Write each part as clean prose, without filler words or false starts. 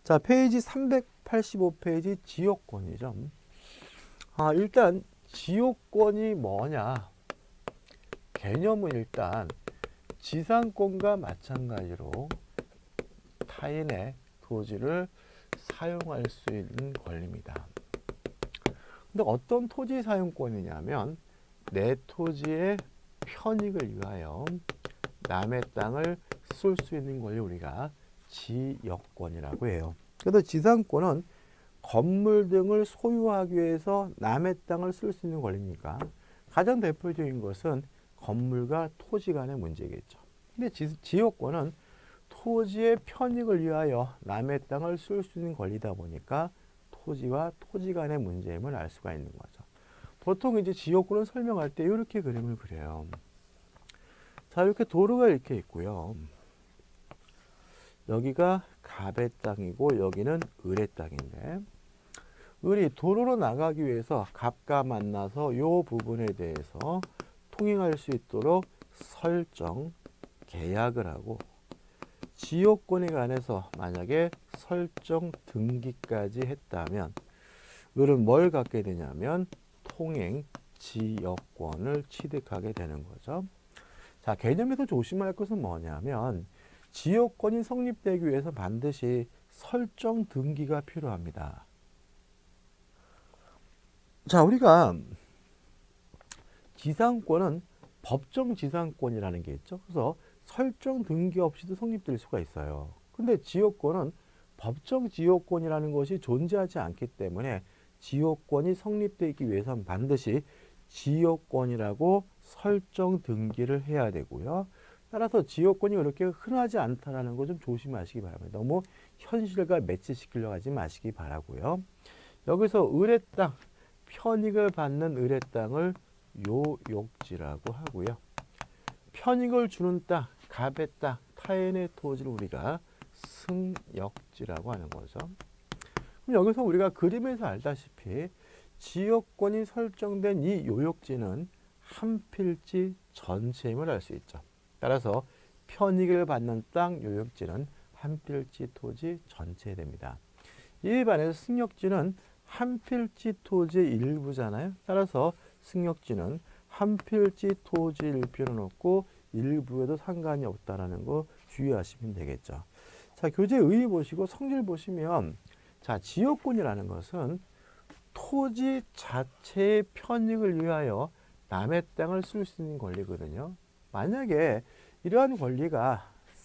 자, 페이지 385페이지 지역권이죠. 일단 지역권이 뭐냐? 개념은 일단 지상권과 마찬가지로 타인의 토지를 사용할 수 있는 권리입니다. 근데 어떤 토지 사용권이냐면 내 토지의 편익을 위하여 남의 땅을 쓸 수 있는 권리 우리가 지역권이라고 해요. 그래서 지상권은 건물 등을 소유하기 위해서 남의 땅을 쓸 수 있는 권리니까 가장 대표적인 것은 건물과 토지 간의 문제겠죠. 근데 지역권은 토지의 편익을 위하여 남의 땅을 쓸 수 있는 권리다 보니까 토지와 토지 간의 문제임을 알 수가 있는 거죠. 보통 이제 지역권을 설명할 때 이렇게 그림을 그려요. 자, 이렇게 도로가 이렇게 있고요. 여기가 갑의 땅이고 여기는 을의 땅인데 을이 도로로 나가기 위해서 갑과 만나서 이 부분에 대해서 통행할 수 있도록 설정, 계약을 하고 지역권에 관해서 만약에 설정 등기까지 했다면 을은 뭘 갖게 되냐면 통행 지역권을 취득하게 되는 거죠. 자, 개념에서 조심할 것은 뭐냐면 지역권이 성립되기 위해서 반드시 설정 등기가 필요합니다. 자, 우리가 지상권은 법정 지상권이라는 게 있죠. 그래서 설정 등기 없이도 성립될 수가 있어요. 근데 지역권은 법정 지역권이라는 것이 존재하지 않기 때문에 지역권이 성립되기 위해서는 반드시 지역권이라고 설정 등기를 해야 되고요. 따라서 지역권이 그렇게 흔하지 않다는 거 좀 조심하시기 바랍니다. 너무 현실과 매치시키려고 하지 마시기 바라고요. 여기서 을의 땅, 편익을 받는 을의 땅을 요욕지라고 하고요. 편익을 주는 땅, 갑의 땅, 타인의 토지를 우리가 승역지라고 하는 거죠. 그럼 여기서 우리가 그림에서 알다시피 지역권이 설정된 이 요역지는 한 필지 전체임을 알 수 있죠. 따라서 편익을 받는 땅 요역지는 한 필지 토지 전체 됩니다. 이에 반해서 승역지는 한 필지 토지의 일부잖아요. 따라서 승역지는 한 필지 토지일 필요는 없고 일부에도 상관이 없다라는 거 주의하시면 되겠죠. 자, 교재 의의 보시고 성질 보시면 자, 지역권이라는 것은 토지 자체의 편익을 위하여 남의 땅을 쓸 수 있는 권리거든요. 만약에 이러한 권리가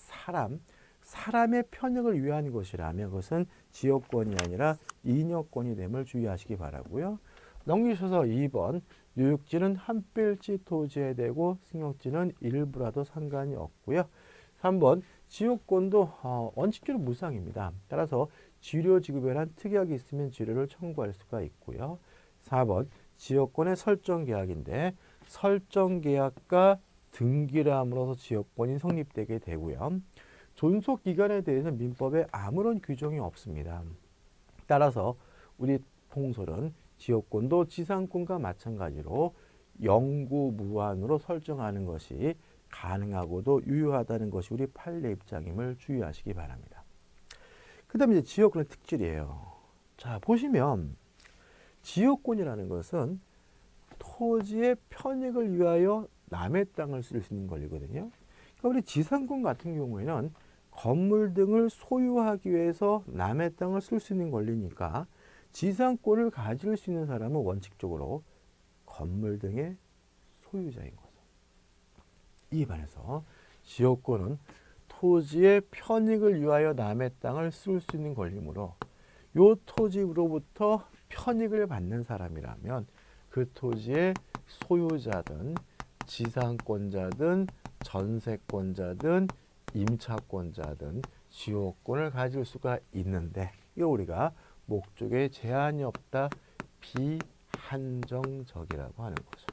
사람의 편익을 위한 것이라면 그것은 지역권이 아니라 인여권이 됨을 주의하시기 바라고요. 넘기셔서 2번 요역지는 한 필지 토지에 대고 승역지는 일부라도 상관이 없고요. 3번 지역권도 원칙적으로 무상입니다. 따라서 지료 지급에 한 특약이 있으면 지료를 청구할 수가 있고요. 4번 지역권의 설정 계약인데 설정 계약과 등기를 함으로써 지역권이 성립되게 되고요. 존속 기간에 대해서 민법에 아무런 규정이 없습니다. 따라서 우리 통설은 지역권도 지상권과 마찬가지로 영구무한으로 설정하는 것이 가능하고도 유효하다는 것이 우리 판례 입장임을 주의하시기 바랍니다. 그 다음에 이제 지역권의 특질이에요. 자, 보시면 지역권이라는 것은 토지의 편익을 위하여 남의 땅을 쓸 수 있는 권리거든요. 그러니까 우리 지상권 같은 경우에는 건물 등을 소유하기 위해서 남의 땅을 쓸 수 있는 권리니까 지상권을 가질 수 있는 사람은 원칙적으로 건물 등의 소유자인 거죠. 이에 반해서 지역권은 토지의 편익을 위하여 남의 땅을 쓸 수 있는 권리이므로 이 토지로부터 편익을 받는 사람이라면 그 토지의 소유자든 지상권자든 전세권자든 임차권자든 지역권을 가질 수가 있는데 이거 우리가 목적에 제한이 없다 비한정적이라고 하는 거죠.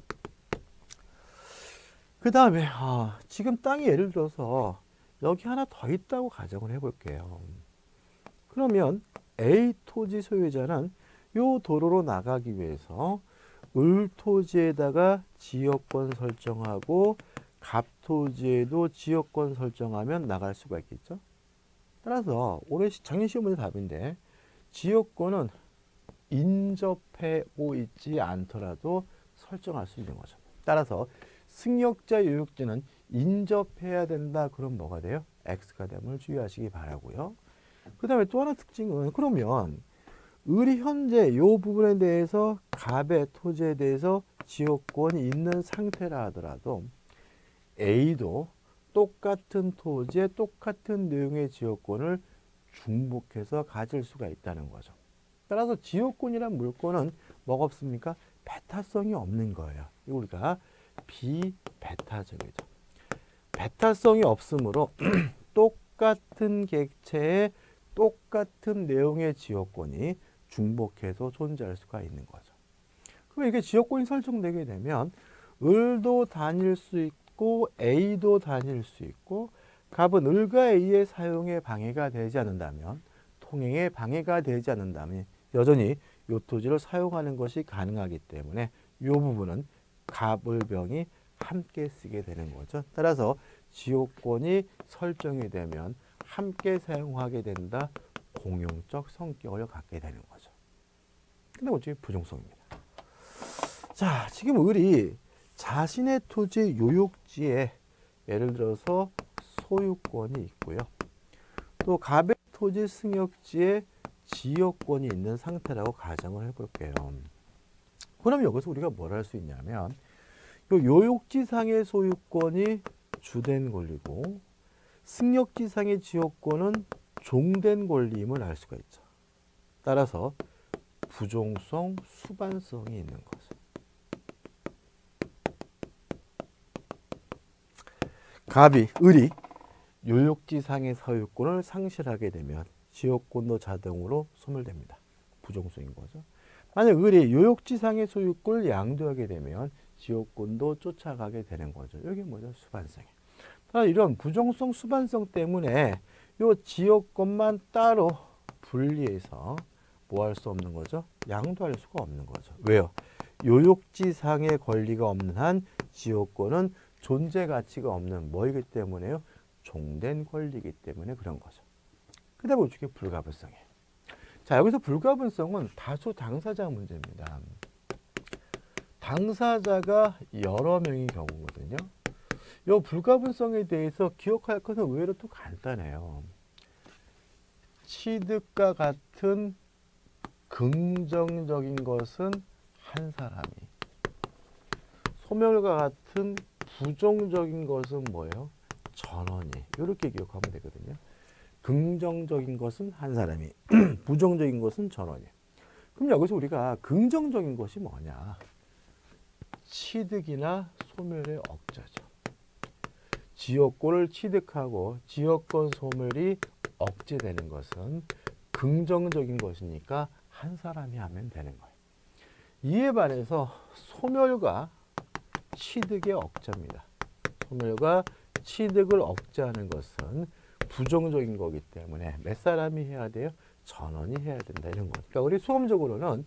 그 다음에 지금 땅이 예를 들어서 여기 하나 더 있다고 가정을 해볼게요. 그러면 A 토지 소유자는 이 도로로 나가기 위해서 을 토지에다가 지역권 설정하고 갑 토지에도 지역권 설정하면 나갈 수가 있겠죠. 따라서 올해 작년 시험 문제 답인데 지역권은 인접하고 있지 않더라도 설정할 수 있는 거죠. 따라서 승역자 요역지는 인접해야 된다. 그럼 뭐가 돼요? X가 됨을 주의하시기 바라고요. 그 다음에 또 하나 특징은 그러면 을이 현재 이 부분에 대해서 갑의 토지에 대해서 지역권이 있는 상태라 하더라도 A도 똑같은 토지에 똑같은 내용의 지역권을 중복해서 가질 수가 있다는 거죠. 따라서 지역권이란 물건은 뭐가 없습니까? 베타성이 없는 거예요. 우리가 비베타적이죠. 베타성이 없으므로 똑같은 객체에 똑같은 내용의 지역권이 중복해서 존재할 수가 있는 거죠. 그럼 이게 지역권이 설정되게 되면 을도 다닐 수 있고 A도 다닐 수 있고 갑은 을과 A의 사용에 방해가 되지 않는다면 통행에 방해가 되지 않는다면 여전히 이 토지를 사용하는 것이 가능하기 때문에 이 부분은 갑을병이 함께 쓰게 되는 거죠. 따라서 지역권이 설정이 되면 함께 사용하게 된다. 공용적 성격을 갖게 되는 거죠. 근데 어차피 부정성입니다. 자, 지금 을이 자신의 토지 요역지에 예를 들어서 소유권이 있고요. 또 갑의 토지 승역지에 지역권이 있는 상태라고 가정을 해볼게요. 그럼 여기서 우리가 뭘 할 수 있냐면 요역지상의 소유권이 주된 권리고 승역지상의 지역권은 종된 권리임을 알 수가 있죠. 따라서 부종성, 수반성이 있는 거죠. 갑이, 을이 요역지상의 소유권을 상실하게 되면 지역권도 자동으로 소멸됩니다. 부종성인 거죠. 만약 을이 요역지상의 소유권을 양도하게 되면 지역권도 쫓아가게 되는 거죠. 여기 뭐죠? 수반성이에요. 이런 부종성, 수반성 때문에 이 지역권만 따로 분리해서 뭐 할 수 없는 거죠? 양도할 수가 없는 거죠. 왜요? 요역지상의 권리가 없는 한 지역권은 존재 가치가 없는 뭐이기 때문에요? 종된 권리이기 때문에 그런 거죠. 그 다음에 우측에 불가분성이에요. 자, 여기서 불가분성은 다수 당사자 문제입니다. 당사자가 여러 명의 경우거든요. 이 불가분성에 대해서 기억할 것은 의외로 또 간단해요. 취득과 같은 긍정적인 것은 한 사람이, 소멸과 같은 부정적인 것은 뭐예요? 전원이. 이렇게 기억하면 되거든요. 긍정적인 것은 한 사람이, 부정적인 것은 전원이. 그럼 여기서 우리가 긍정적인 것이 뭐냐? 취득이나 소멸의 억제죠. 지역권을 취득하고 지역권 소멸이 억제되는 것은 긍정적인 것이니까 한 사람이 하면 되는 거예요. 이에 반해서 소멸과 취득의 억제입니다. 소멸과 취득을 억제하는 것은 부정적인 거기 때문에 몇 사람이 해야 돼요? 전원이 해야 된다. 이런 거. 그러니까 우리 수험적으로는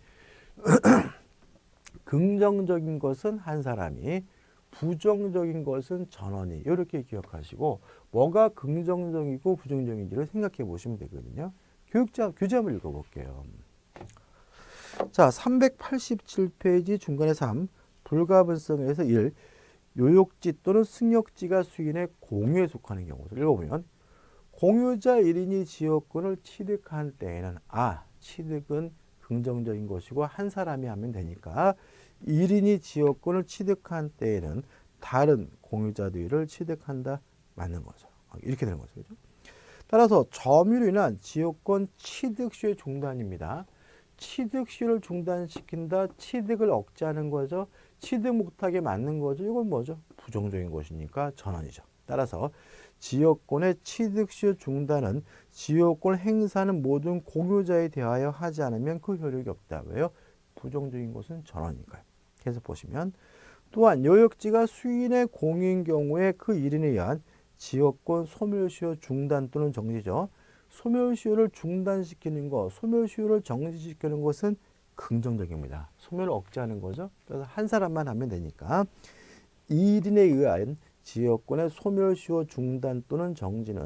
긍정적인 것은 한 사람이, 부정적인 것은 전원이. 이렇게 기억하시고 뭐가 긍정적이고 부정적인지를 생각해 보시면 되거든요. 교재 한번 읽어볼게요. 자, 387페이지 중간에 3, 불가분성에서 1, 요역지 또는 승역지가 수인의 공유에 속하는 경우를 읽어보면 공유자 1인이 지역권을 취득한 때에는 취득은 긍정적인 것이고 한 사람이 하면 되니까 1인이 지역권을 취득한 때에는 다른 공유자들을 취득한다. 맞는 거죠. 이렇게 되는 거죠. 그죠? 따라서 점유로 인한 지역권 취득 시효의 중단입니다. 취득 시효를 중단시킨다. 취득을 억제하는 거죠. 취득 못하게 맞는 거죠. 이건 뭐죠? 부정적인 것이니까 전원이죠. 따라서 지역권의 취득 시효 중단은 지역권을 행사하는 모든 공유자에 대하여 하지 않으면 그 효력이 없다. 왜요? 부정적인 것은 전원이니까요. 그래서 보시면 또한 요역지가 수인의 공유인 경우에 그 1인에 의한 지역권 소멸시효 중단 또는 정지죠. 소멸시효를 중단시키는 것, 소멸시효를 정지시키는 것은 긍정적입니다. 소멸을 억제하는 거죠. 그래서 한 사람만 하면 되니까 1인에 의한 지역권의 소멸시효 중단 또는 정지는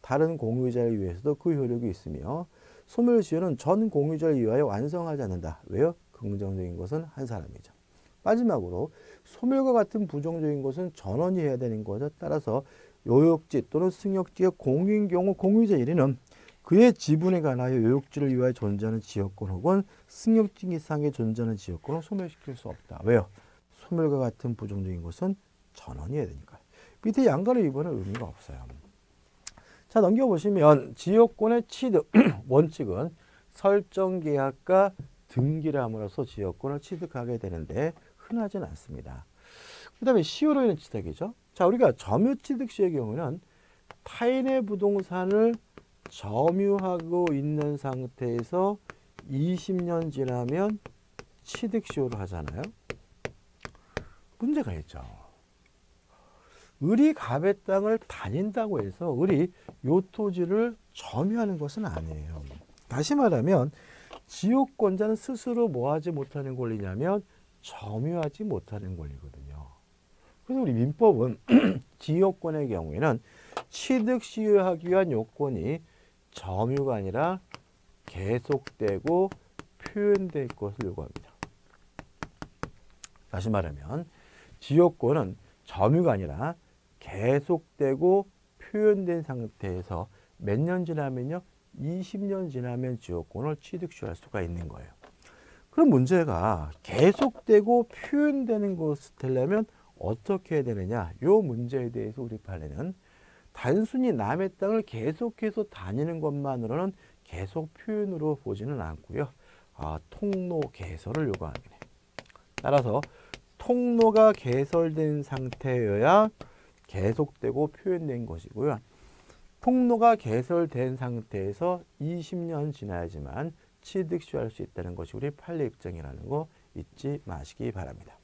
다른 공유자를 위해서도 그 효력이 있으며 소멸시효는 전 공유자를 위하여 완성하지 않는다. 왜요? 긍정적인 것은 한 사람이죠. 마지막으로 소멸과 같은 부정적인 것은 전원이 해야 되는 거죠. 따라서 요역지 또는 승역지가 공유인 경우 공유자 1위는 그의 지분에 관하여 요역지를 위하여 존재하는 지역권 혹은 승역지 이상에 존재하는 지역권을 소멸시킬 수 없다. 왜요? 소멸과 같은 부정적인 것은 전원이 해야 되니까. 밑에 양가로 2번은 의미가 없어요. 자, 넘겨보시면 지역권의 취득 원칙은 설정계약과 등기함으로써 지역권을 취득하게 되는데 흔하진 않습니다. 그 다음에 시효로 인한 취득이죠. 자, 우리가 점유취득 시의 경우는 타인의 부동산을 점유하고 있는 상태에서 20년 지나면 취득시효를 하잖아요. 문제가 있죠. 을이 갑의 땅을 다닌다고 해서 을이 요 토지를 점유하는 것은 아니에요. 다시 말하면 지역권자는 스스로 뭐 하지 못하는 권리냐면 점유하지 못하는 권리거든요. 그래서 우리 민법은 지역권의 경우에는 취득 시효하기 위한 요건이 점유가 아니라 계속되고 표현될 것을 요구합니다. 다시 말하면 지역권은 점유가 아니라 계속되고 표현된 상태에서 몇 년 지나면요? 20년 지나면 지역권을 취득 시효할 수가 있는 거예요. 그럼 문제가 계속되고 표현되는 것을 되려면 어떻게 해야 되느냐? 이 문제에 대해서 우리 판례는 단순히 남의 땅을 계속해서 다니는 것만으로는 계속 표현으로 보지는 않고요. 통로 개설을 요구합니다. 따라서 통로가 개설된 상태여야 계속되고 표현된 것이고요. 통로가 개설된 상태에서 20년 지나야지만 취득 시효할 수 있다는 것이 우리 판례 입장이라는 거 잊지 마시기 바랍니다.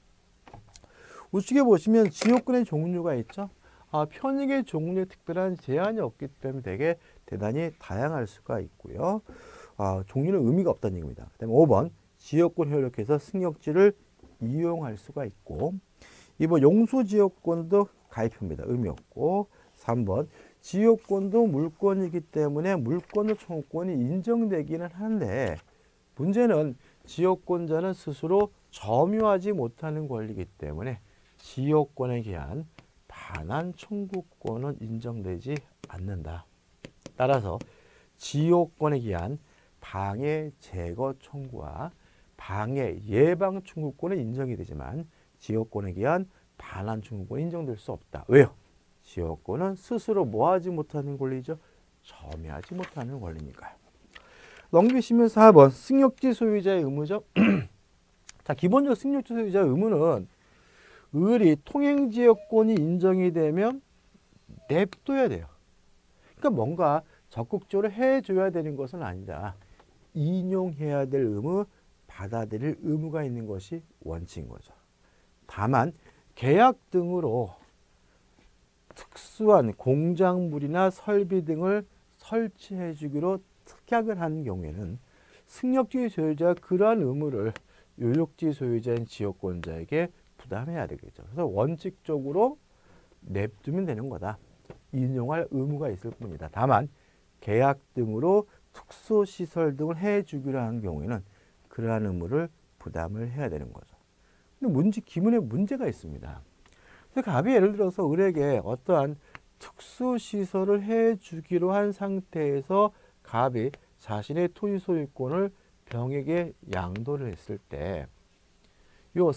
우측에 보시면 지역권의 종류가 있죠. 편익의 종류에 특별한 제한이 없기 때문에 되게 대단히 다양할 수가 있고요. 종류는 의미가 없다는 얘기입니다. 그다음에 5번 지역권 효력해서 승역지를 이용할 수가 있고 2번 용수지역권도 가입합니다. 의미 없고 3번 지역권도 물권이기 때문에 물권의 청구권이 인정되기는 하는데 문제는 지역권자는 스스로 점유하지 못하는 권리이기 때문에 지역권에 대한 반환 청구권은 인정되지 않는다. 따라서 지역권에 대한 방해 제거 청구와 방해 예방 청구권은 인정이 되지만 지역권에 대한 반환 청구권은 인정될 수 없다. 왜요? 지역권은 스스로 뭐하지 못하는 권리죠? 점유하지 못하는 권리니까요. 넘기시면 4번 승역지 소유자의 의무죠. 자, 기본적으로 승역지 소유자의 의무는 을이 통행지역권이 인정이 되면 냅둬야 돼요. 그러니까 뭔가 적극적으로 해줘야 되는 것은 아니다. 인용해야 될 의무, 받아들일 의무가 있는 것이 원칙인 거죠. 다만 계약 등으로 특수한 공작물이나 설비 등을 설치해 주기로 특약을 한 경우에는 승역지 소유자가 그러한 의무를 요역지 소유자인 지역권자에게 부담해야 되겠죠. 그래서 원칙적으로 냅두면 되는 거다. 인용할 의무가 있을 뿐이다. 다만 계약 등으로 특수시설 등을 해주기로 하는 경우에는 그러한 의무를 부담을 해야 되는 거죠. 근데 기문에 문제가 있습니다. 갑이 예를 들어서 을에게 어떠한 특수시설을 해주기로 한 상태에서 갑이 자신의 토지 소유권을 병에게 양도를 했을 때 요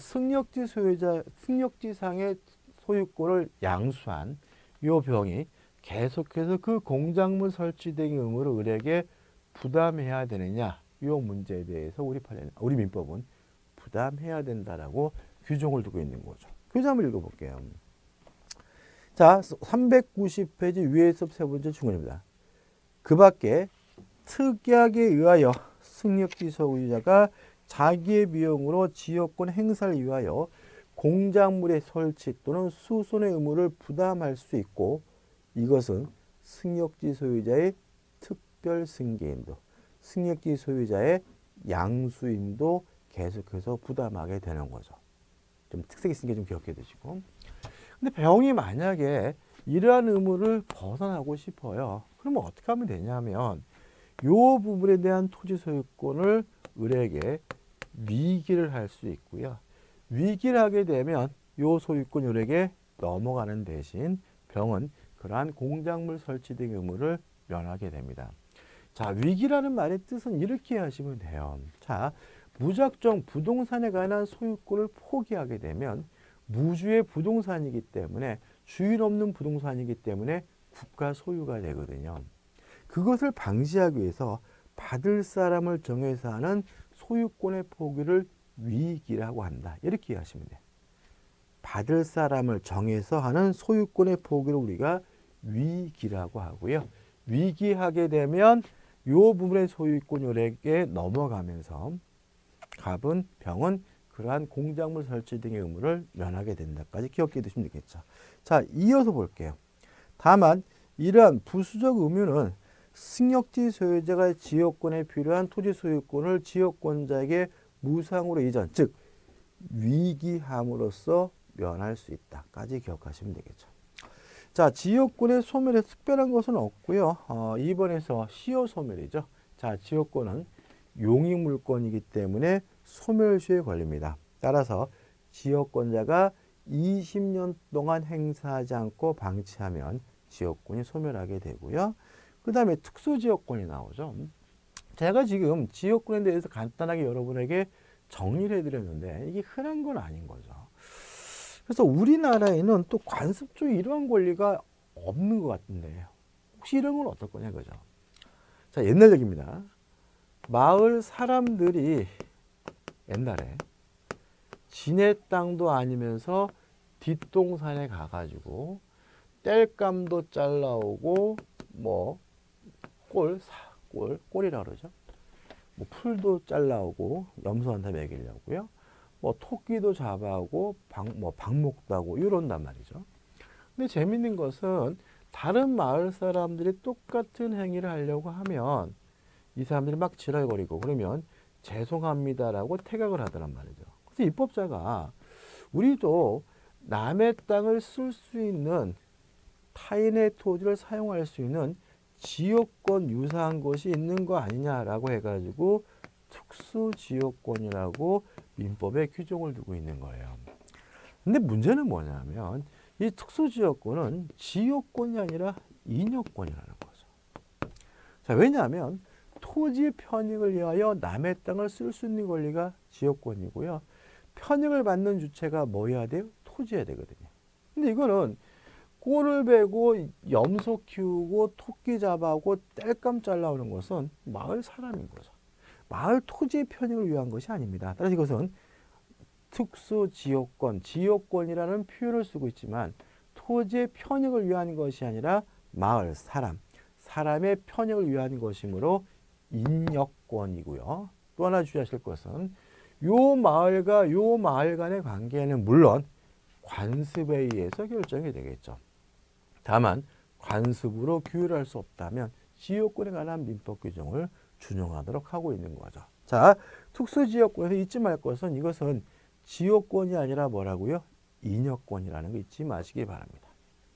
승역지상의 소유권을 양수한 요 병이 계속해서 그 공작물 설치된 의무를 을에게 부담해야 되느냐 요 문제에 대해서 우리 민법은 부담해야 된다라고 규정을 두고 있는 거죠. 교재 한번 읽어볼게요. 자, 390페이지 위에서 세 번째 중간입니다. 그 밖에 특약에 의하여 승역지 소유자가 자기의 비용으로 지역권 행사를 위하여 공작물의 설치 또는 수선의 의무를 부담할 수 있고 이것은 승역지 소유자의 특별 승계인도, 승역지 소유자의 양수인도 계속해서 부담하게 되는 거죠. 좀 특색이 있으니까 좀 기억해 두시고. 근데 병이 만약에 이러한 의무를 벗어나고 싶어요. 그러면 어떻게 하면 되냐면 요 부분에 대한 토지 소유권을 을에게 위기를 할 수 있고요. 위기를 하게 되면 요 소유권 을에게 넘어가는 대신 병은 그러한 공작물 설치 등 의무를 면하게 됩니다. 자, 위기라는 말의 뜻은 이렇게 하시면 돼요. 자, 무작정 부동산에 관한 소유권을 포기하게 되면 무주의 부동산이기 때문에 주인 없는 부동산이기 때문에 국가 소유가 되거든요. 그것을 방지하기 위해서 받을 사람을 정해서 하는 소유권의 포기를 위기라고 한다. 이렇게 이해하시면 돼요. 받을 사람을 정해서 하는 소유권의 포기를 우리가 위기라고 하고요. 위기하게 되면 요 부분의 소유권이 을에게 넘어가면서 갑은 병은 그러한 공작물 설치 등의 의무를 면하게 된다까지 기억해 두시면 되겠죠. 자, 이어서 볼게요. 다만 이러한 부수적 의무는 승역지 소유자가 지역권에 필요한 토지 소유권을 지역권자에게 무상으로 이전, 즉 위기함으로써 면할 수 있다까지 기억하시면 되겠죠. 자, 지역권의 소멸에 특별한 것은 없고요. 2번에서 시효 소멸이죠. 자, 지역권은 용익물권이기 때문에 소멸시효에 걸립니다. 따라서 지역권자가 20년 동안 행사하지 않고 방치하면 지역권이 소멸하게 되고요. 그 다음에 특수지역권이 나오죠. 제가 지금 지역권에 대해서 간단하게 여러분에게 정리를 해드렸는데 이게 흔한 건 아닌 거죠. 그래서 우리나라에는 또 관습 쪽에 이러한 권리가 없는 것 같은데 혹시 이런 건 어떨 거냐 그죠? 자, 옛날 얘기입니다. 마을 사람들이 옛날에 지네 땅도 아니면서 뒷동산에 가가지고 땔감도 잘라오고 뭐 꼴이라 그러죠. 뭐 풀도 잘라오고 염소한테 먹이려고요. 뭐 토끼도 잡아오고 방목도 하고 이런단 말이죠. 근데 재밌는 것은 다른 마을 사람들이 똑같은 행위를 하려고 하면 이 사람들이 막 지랄거리고 그러면 죄송합니다라고 태각을 하더란 말이죠. 그래서 입법자가 우리도 남의 땅을 쓸 수 있는 타인의 토지를 사용할 수 있는 지역권 유사한 것이 있는 거 아니냐라고 해가지고 특수지역권이라고 민법에 규정을 두고 있는 거예요. 근데 문제는 뭐냐면 이 특수지역권은 지역권이 아니라 인역권이라는 거죠. 자, 왜냐하면 토지 편익을 위하여 남의 땅을 쓸 수 있는 권리가 지역권이고요. 편익을 받는 주체가 뭐여야 돼요? 토지여야 되거든요. 근데 이거는 꼴을 베고 염소 키우고 토끼 잡아오고 땔감 잘라오는 것은 마을 사람인 거죠. 마을 토지의 편익을 위한 것이 아닙니다. 따라서 이것은 특수지역권, 지역권이라는 표현을 쓰고 있지만 토지의 편익을 위한 것이 아니라 마을, 사람의 편익을 위한 것이므로 인역권이고요. 또 하나 주의하실 것은 요 마을과 요 마을 간의 관계는 물론 관습에 의해서 결정이 되겠죠. 다만 관습으로 규율할 수 없다면 지역권에 관한 민법 규정을 준용하도록 하고 있는 거죠. 자, 특수지역권에서 잊지 말 것은 이것은 지역권이 아니라 뭐라고요? 인역권이라는 거 잊지 마시기 바랍니다.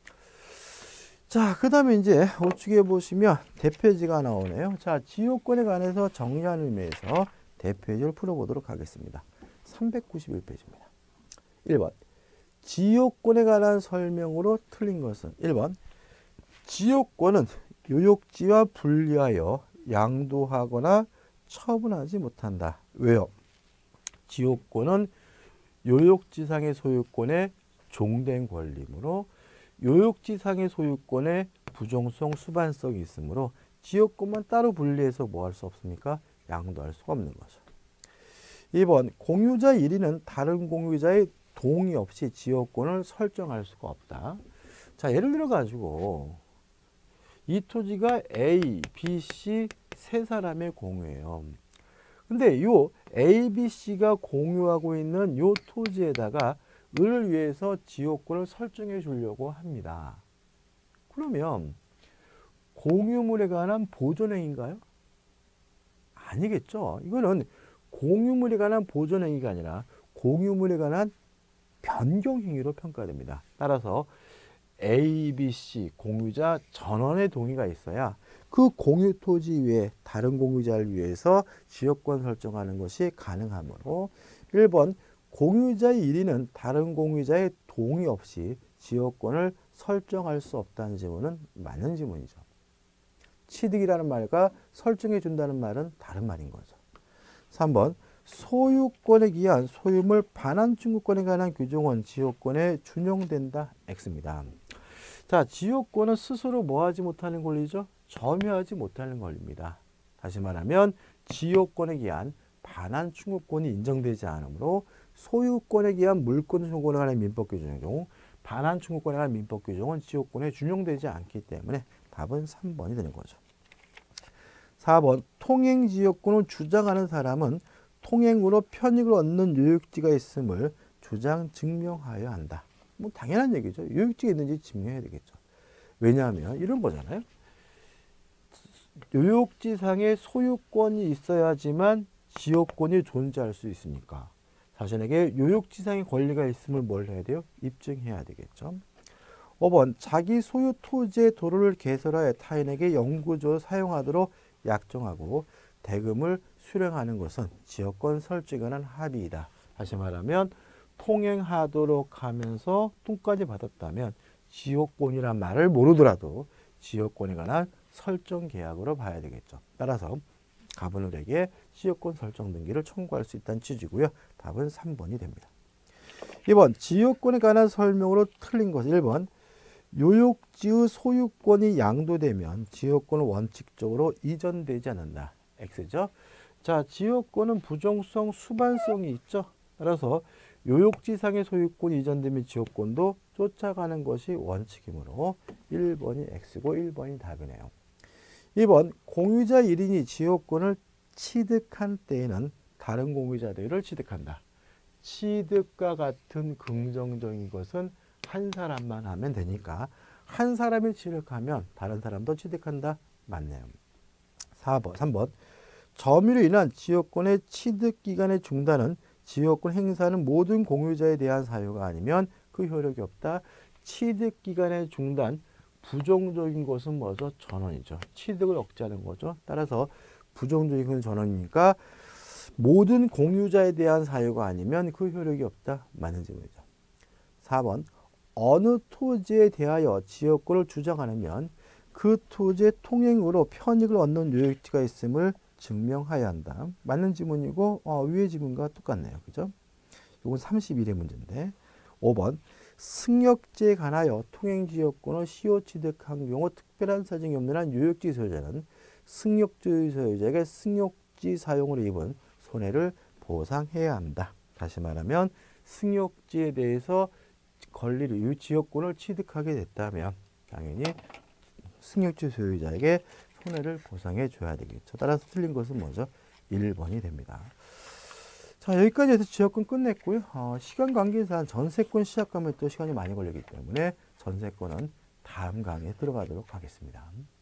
자, 그 다음에 이제 우측에 보시면 대표지가 나오네요. 자, 지역권에 관해서 정리하는 의미에서 대표지를 풀어보도록 하겠습니다. 391페이지입니다. 1번. 지역권에 관한 설명으로 틀린 것은 1번. 지역권은 요역지와 분리하여 양도하거나 처분하지 못한다. 왜요? 지역권은 요역지상의 소유권에 종된 권리이므로 요역지상의 소유권에 부정성, 수반성이 있으므로 지역권만 따로 분리해서 뭐 할 수 없습니까? 양도할 수가 없는 거죠. 2번. 공유자 1위는 다른 공유자의 동의 없이 지역권을 설정할 수가 없다. 자, 예를 들어 가지고 이 토지가 A, B, C 세 사람의 공유예요. 근데 요 A, B, C가 공유하고 있는 요 토지에다가 을 위해서 지역권을 설정해 주려고 합니다. 그러면 공유물에 관한 보존행위인가요? 아니겠죠. 이거는 공유물에 관한 보존행위가 아니라 공유물에 관한 변경행위로 평가됩니다. 따라서 A, B, C 공유자 전원의 동의가 있어야 그 공유 토지 외에 다른 공유자를 위해서 지역권 설정하는 것이 가능하므로 1번 공유자의 1위는 다른 공유자의 동의 없이 지역권을 설정할 수 없다는 지문은 맞는 지문이죠. 취득이라는 말과 설정해 준다는 말은 다른 말인 거죠. 3번 소유권에 기한 소유물 반환 청구권에 관한 규정은 지역권에 준용된다. X입니다. 자, 지역권은 스스로 뭐하지 못하는 권리죠? 점유하지 못하는 권리입니다. 다시 말하면 지역권에 기한 반환 청구권이 인정되지 않으므로 소유권에 기한 물권 청구권에 관한 민법 규정 중 반환 청구권에 관한 민법 규정은 지역권에 준용되지 않기 때문에 답은 3번이 되는 거죠. 4번 통행지역권을 주장하는 사람은 통행으로 편익을 얻는 요역지가 있음을 주장 증명하여야 한다. 뭐 당연한 얘기죠. 요역지가 있는지 증명해야 되겠죠. 왜냐하면 이런 거잖아요. 요역지상에 소유권이 있어야지만 지역권이 존재할 수 있으니까 자신에게 요역지상의 권리가 있음을 뭘 해야 돼요? 입증해야 되겠죠. 5번 자기 소유 토지의 도로를 개설하여 타인에게 영구적으로 사용하도록 약정하고 대금을 수령하는 것은 지역권 설정에 관한 합의이다. 다시 말하면 통행하도록 하면서 돈까지 받았다면 지역권이란 말을 모르더라도 지역권에 관한 설정 계약으로 봐야 되겠죠. 따라서 가분을에게 지역권 설정 등기를 청구할 수 있다는 취지고요. 답은 3번이 됩니다. 2번 지역권에 관한 설명으로 틀린 것 1번 요역지의 소유권이 양도되면 지역권은 원칙적으로 이전되지 않는다. X죠. 자, 지역권은 부정성, 수반성이 있죠. 따라서 요역지상의 소유권이 이전되면 지역권도 쫓아가는 것이 원칙이므로 1번이 X고 1번이 답이네요. 2번 공유자 1인이 지역권을 취득한 때에는 다른 공유자들을 취득한다. 취득과 같은 긍정적인 것은 한 사람만 하면 되니까 한 사람이 취득하면 다른 사람도 취득한다. 맞네요. 3번 점유로 인한 지역권의 취득기간의 중단은 지역권 행사하는 모든 공유자에 대한 사유가 아니면 그 효력이 없다. 취득기간의 중단 부정적인 것은 뭐죠? 전원이죠. 취득을 억제하는 거죠. 따라서 부정적인 것은 전원이니까 모든 공유자에 대한 사유가 아니면 그 효력이 없다. 맞는 질문이죠. 4번 어느 토지에 대하여 지역권을 주장하려면 그 토지의 통행으로 편익을 얻는 요역지가 있음을 증명해야 한다. 맞는 지문이고 위의 지문과 똑같네요. 그죠? 이건 31의 문제인데 5번 승역지에 관하여 통행지역권을 시효 취득한 경우 특별한 사정이 없는 한 요역지 소유자는 승역지 소유자에게 승역지 사용으로 입은 손해를 보상해야 한다. 다시 말하면 승역지에 대해서 권리를 지역권을 취득하게 됐다면 당연히 승역지 소유자에게 손해를 보상해 줘야 되겠죠. 따라서 틀린 것은 뭐죠? 1번이 됩니다. 자, 여기까지 해서 지역권 끝냈고요. 시간 관계상 전세권 시작하면 또 시간이 많이 걸리기 때문에 전세권은 다음 강의에 들어가도록 하겠습니다.